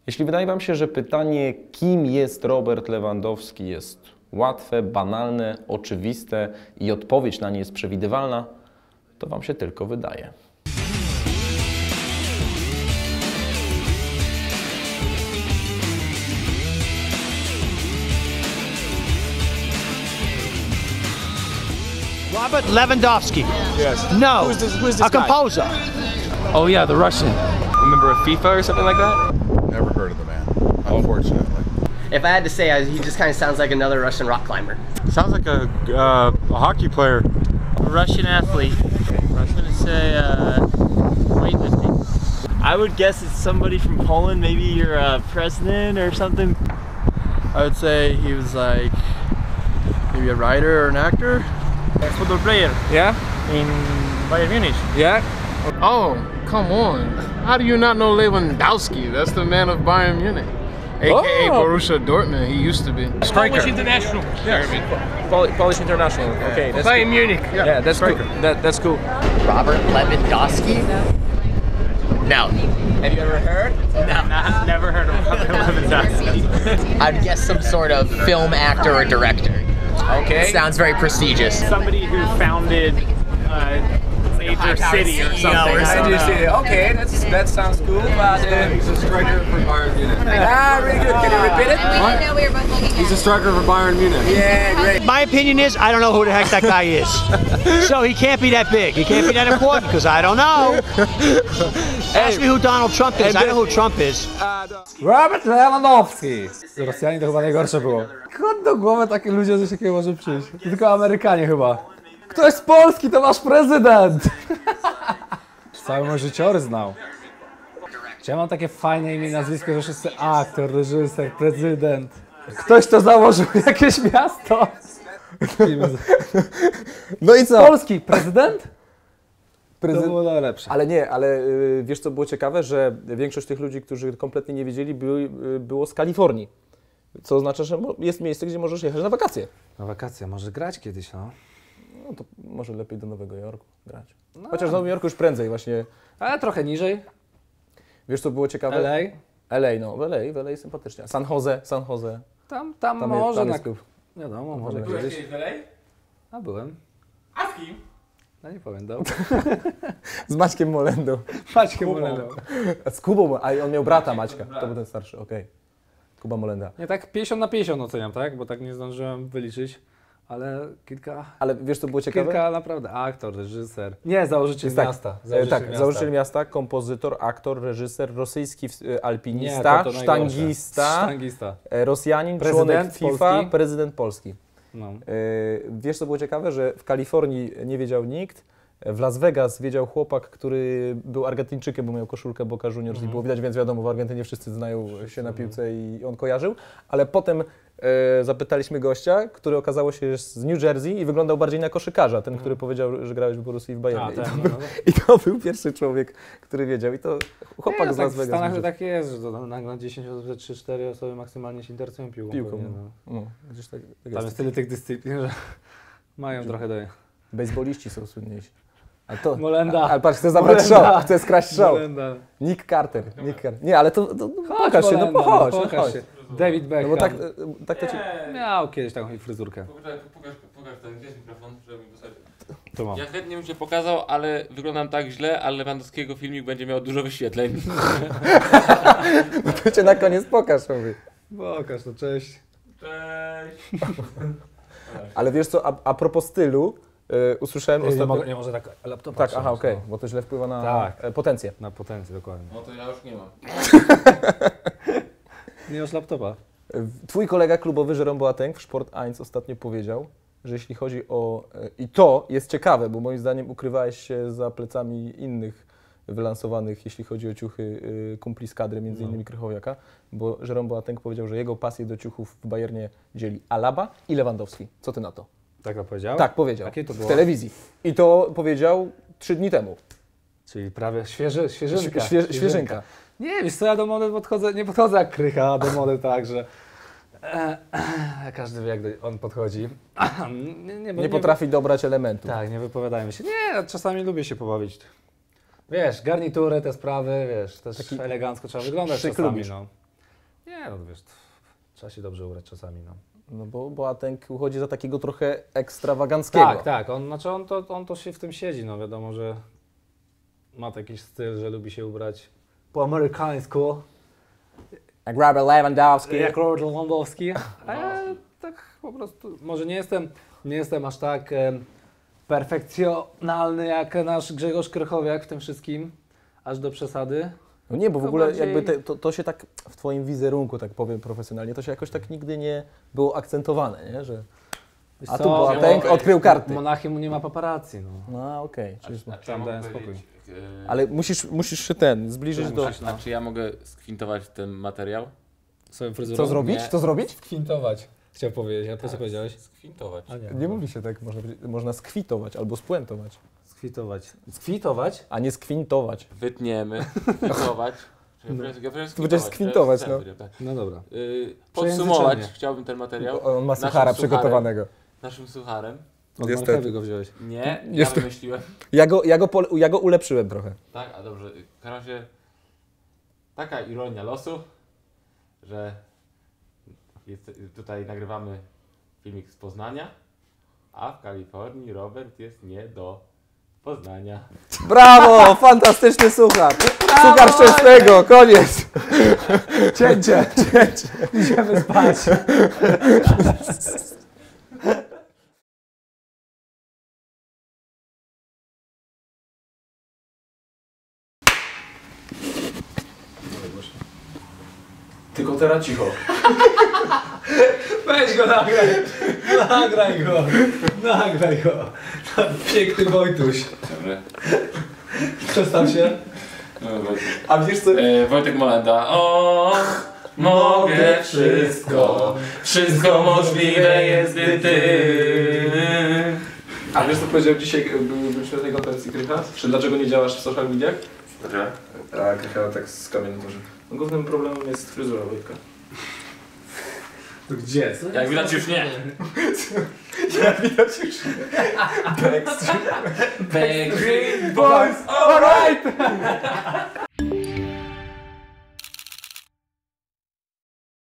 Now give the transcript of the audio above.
Jeśli wydaje Wam się, że pytanie, kim jest Robert Lewandowski, jest łatwe, banalne, oczywiste i odpowiedź na nie jest przewidywalna, to Wam się tylko wydaje. Robert Lewandowski. Yes. No. Who's this a guy? composer. Oh yeah, the Russian. Remember a FIFA or something like that? Never heard of the man, unfortunately. If I had to say, he just kind of sounds like another Russian rock climber. Sounds like a hockey player. A Russian athlete. I was gonna say weightlifting. I would guess it's somebody from Poland, maybe your president or something. I would say he was like maybe a writer or an actor. A football player. Yeah? In Bayern Munich. Yeah? Oh, come on. How do you not know Lewandowski? That's the man of Bayern Munich. AKA Borussia Dortmund, he used to be. Striker. Polish international. Polish international. Okay, that's Bayern cool. Munich. Yeah, that's cool. That's cool. Robert Lewandowski? No. Have you ever heard? No. Never heard of Robert Lewandowski. I'd guess some sort of film actor or director. Okay. Sounds very prestigious. Somebody who founded Major City or something. Okay, that sounds cool. But He's a striker for Bayern Munich. really good. Can you repeat it? We didn't know we were both looking at He's a striker for Bayern Munich. Yeah, great. My opinion is I don't know who the heck that guy is. So he can't be that big. He can't be that important because I don't know. Ask me who Donald Trump is. I know who Trump is. Robert Lewandowski! Rosjanie to chyba najgorsze było. Skąd do głowy takie ludzie, że się takiego może przyjść? To tylko Amerykanie chyba. Ktoś z Polski to wasz prezydent! Cały mój życiorys znał. Czy ja mam takie fajne imię i nazwisko, że wszyscy aktor, reżyser, prezydent. Ktoś to założył jakieś miasto. No i co? Polski prezydent? To było najlepsze. Ale nie, ale wiesz co było ciekawe, że większość tych ludzi, którzy kompletnie nie wiedzieli, było z Kalifornii. Co oznacza, że jest miejsce, gdzie możesz jechać na wakacje. Na wakacje, może grać kiedyś, no. No to może lepiej do Nowego Jorku grać. Chociaż w Nowym Jorku już prędzej właśnie. Ale trochę niżej. Wiesz co było ciekawe? LA. LA, no w LA sympatycznie. San Jose. Tam może tam na... jest klub. Wiadomo, może kiedyś. A byłem. A z kim? No nie powiem, dobra. Z Maćkiem Molendą. Maćkiem Molendą. Z Kubą, a on miał brata Maćka. To był ten starszy, okej. Kuba Molenda. Nie, tak 50 na 50 oceniam, tak? Bo tak nie zdążyłem wyliczyć. Ale Ale wiesz co było ciekawe? kilka naprawdę. Aktor, reżyser. Nie, założyciel Tak, miasta. założyciel miasta, kompozytor, aktor, reżyser, rosyjski alpinista, Nie, to sztangista, Rosjanin, Prezydent członek FIFA, Polski. prezydent Polski. No. Wiesz co było ciekawe, że w Kalifornii nie wiedział nikt, w Las Vegas wiedział chłopak, który był Argentyńczykiem, bo miał koszulkę Boca Juniors i było widać, więc wiadomo, w Argentynie wszyscy znają się na piłce i on kojarzył, ale potem zapytaliśmy gościa, który okazało się jest z New Jersey i wyglądał bardziej na koszykarza, ten, który powiedział, że grałeś w Borussii i w Bayernie. I to był pierwszy człowiek, który wiedział i to chłopak z Las Vegas. W Stanach to tak jest, że to na 10 osób 3-4 osoby maksymalnie się interesują piłką. Pewnie, no. Gdzieś tak Tam jest tyle tych dyscyplin, że mają trochę do... Bejsboliści są słynniejsi. Ale to, Molenda. Ale patrz, chce zabrać show, chce skraść show. Molenda. Nick Carter. Nie, ale to pokaż się, no chodź. się. David Beckham. No bo tak to ci... Miał kiedyś taką fryzurkę. Pokaż ten, gdzie jest mikrofon, żeby mi posadzić. To mam. Ja chętnie bym się pokazał, ale wyglądam tak źle, ale Lewandowskiego filmik będzie miał dużo wyświetleń. No to cię na koniec pokaż, mówię. Pokaż, no cześć. Cześć. Ale wiesz co, a propos stylu, usłyszałem ostatnio... Nie może tak laptopa Tak, trzymać, aha, okej, no. bo to źle wpływa na potencję. Na potencję, dokładnie. No to ja już nie mam. Nie masz laptopa. Twój kolega klubowy Jerome Boateng w Sport 1 ostatnio powiedział, że jeśli chodzi o... I to jest ciekawe, bo moim zdaniem ukrywałeś się za plecami innych wylansowanych, jeśli chodzi o ciuchy kumpli z kadry, między innymi Krychowiaka, bo Jerome Boateng powiedział, że jego pasję do ciuchów w Bayernie dzieli Alaba i Lewandowski. Co ty na to? Tak to powiedział? Tak, powiedział. Jakie to było? W telewizji. I to powiedział 3 dni temu. Czyli prawie świeżynka. Świeżynka. Nie, wiesz co, ja do mody nie podchodzę jak Krycha, do mody tak, że każdy wie, jak on podchodzi. Nie potrafi dobrać elementów. Tak, nie wypowiadajmy się. Nie, czasami lubię się pobawić. Wiesz, garnitury, te sprawy, wiesz, też taki elegancko trzeba wyglądać czasami, no. Nie, no wiesz, trzeba się dobrze ubrać czasami, no. No bo Boateng uchodzi za takiego trochę ekstrawaganckiego. Tak, on to się w tym siedzi, no wiadomo, że ma taki styl, że lubi się ubrać po amerykańsku. Jak Robert Lewandowski. Jak Robert Lewandowski. A ja tak po prostu, może nie jestem aż tak perfekcjonalny jak nasz Grzegorz Krychowiak w tym wszystkim, aż do przesady. No nie, bo w ogóle bardziej... jakby to się tak w twoim wizerunku, tak powiem profesjonalnie, to się jakoś tak nigdy nie było akcentowane, nie? Że... A tu Boateng odkrył karty. W Monachium nie ma paparazzi, no. No okej. Tam dałem spokój. Ale musisz się zbliżyć do... A czy ja mogę skwintować ten materiał? Swoją fryzurą? Co zrobić? Nie. Co zrobić? Kwintować. Chciał powiedzieć, a co powiedziałeś? Skwintować. Nie mówi się tak, można skwitować albo spuentować. Skwitować. Skwitować? A nie skwintować. Wytniemy, skwintować. Tu będziesz skwintować, no. No dobra. Podsumować chciałbym ten materiał. On ma suchara przygotowanego. Naszym sucharem. Od marchewy go wziąłeś. Nie, ja wymyśliłem. Ja go ulepszyłem trochę. Tak, a dobrze. W razie taka ironia losu, że tutaj nagrywamy filmik z Poznania, a w Kalifornii Robert jest nie do Poznania. Brawo! Fantastyczny suchar! Suchar szczęsnego, koniec! Cięcie! Idziemy spać. Tylko teraz cicho. Weź go, nagraj go. Piękny Wojtuś. Dobrze. Przestaw się. A wiesz co? Wojtek Molenda. O, mogę wszystko możliwe jest, gdy ty. A wiesz co powiedział dzisiaj, byliśmy na tej konferencji Krycha? Czy dlaczego nie działasz w social mediach? Dlaczego? A Krycha tak z kamieniem duży. No, głównym problemem jest fryzura Wojtka. To gdzie? Jak widać już nie. Jak widać już nie. Backstreet Boys, alright!